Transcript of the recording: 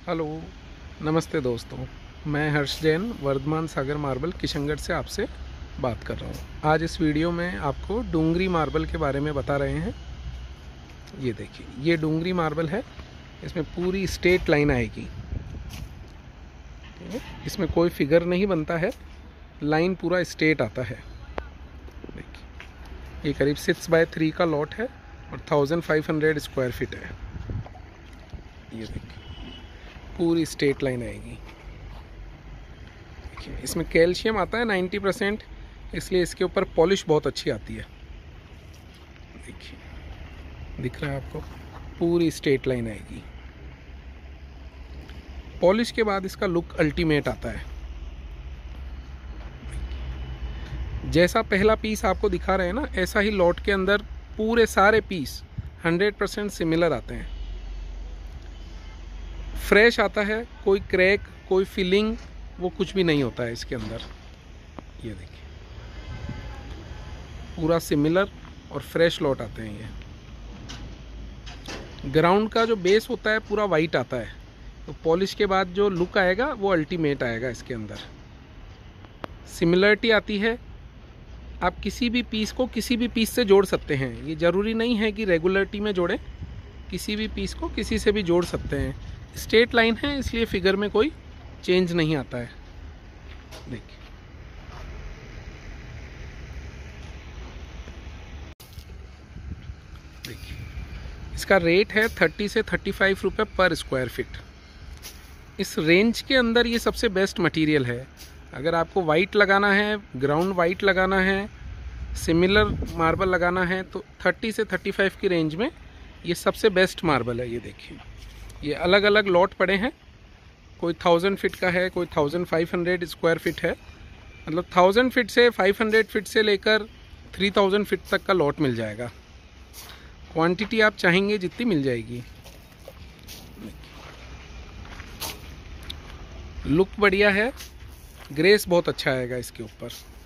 Hello, नमस्ते दोस्तों। मैं हर्ष जैन वर्धमान सागर मार्बल किशनगढ़ से आपसे बात कर रहा हूँ। आज इस वीडियो में आपको डूंगरी मार्बल के बारे में बता रहे हैं। ये देखिए, ये डूंगरी मार्बल है। इसमें पूरी स्ट्रेट लाइन आएगी। इसमें कोई फिगर नहीं बनता है, लाइन पूरा स्ट्रेट आता है। देखिए, ये करीब 6x3 का लॉट है और 1500 स्क्वायर फीट है। ये देखिए, पूरी स्ट्रेट लाइन आएगी। देखिए, इसमें कैल्शियम आता है 90%, इसलिए इसके ऊपर पॉलिश बहुत अच्छी आती है। देखिए, दिख रहा है आपको, पूरी स्ट्रेट लाइन आएगी। पॉलिश के बाद इसका लुक अल्टीमेट आता है। जैसा पहला पीस आपको दिखा रहे हैं ना, ऐसा ही लॉट के अंदर पूरे सारे पीस 100% सिमिलर आते हैं। फ्रेश आता है, कोई क्रैक, कोई फिलिंग, वो कुछ भी नहीं होता है इसके अंदर। ये देखिए, पूरा सिमिलर और फ्रेश लॉट आते हैं। ये ग्राउंड का जो बेस होता है पूरा वाइट आता है, तो पॉलिश के बाद जो लुक आएगा वो अल्टीमेट आएगा। इसके अंदर सिमिलरिटी आती है। आप किसी भी पीस को किसी भी पीस से जोड़ सकते हैं। ये ज़रूरी नहीं है कि रेगुलरिटी में जोड़ें, किसी भी पीस को किसी से भी जोड़ सकते हैं। स्ट्रेट लाइन है, इसलिए फिगर में कोई चेंज नहीं आता है। देखिए, इसका रेट है 30 से 35 रुपये पर स्क्वायर फीट। इस रेंज के अंदर ये सबसे बेस्ट मटेरियल है। अगर आपको वाइट लगाना है, ग्राउंड वाइट लगाना है, सिमिलर मार्बल लगाना है, तो 30 से 35 की रेंज में ये सबसे बेस्ट मार्बल है। ये देखिए, ये अलग अलग लॉट पड़े हैं। कोई 1000 फीट का है, कोई 1500 स्क्वायर फीट है। मतलब 1000 फीट से 500 फीट से लेकर 3000 फीट तक का लॉट मिल जाएगा। क्वांटिटी आप चाहेंगे जितनी मिल जाएगी। लुक बढ़िया है, ग्रेस बहुत अच्छा आएगा इसके ऊपर।